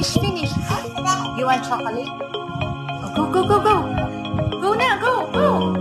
Finish. You want chocolate? Oh, go. Go now, go.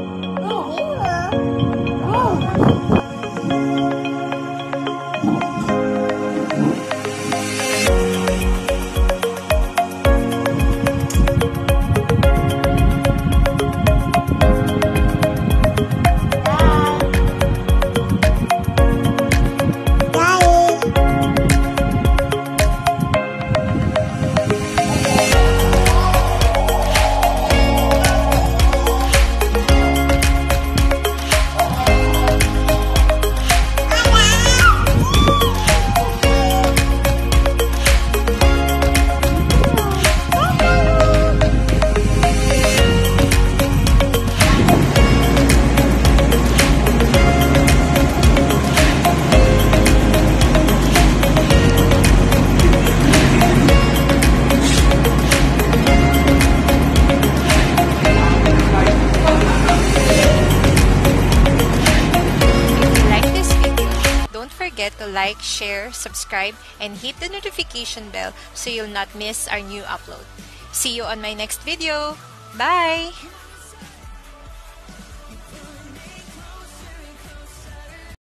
Forget to like, share, subscribe, and hit the notification bell so you'll not miss our new upload. See you on my next video. Bye!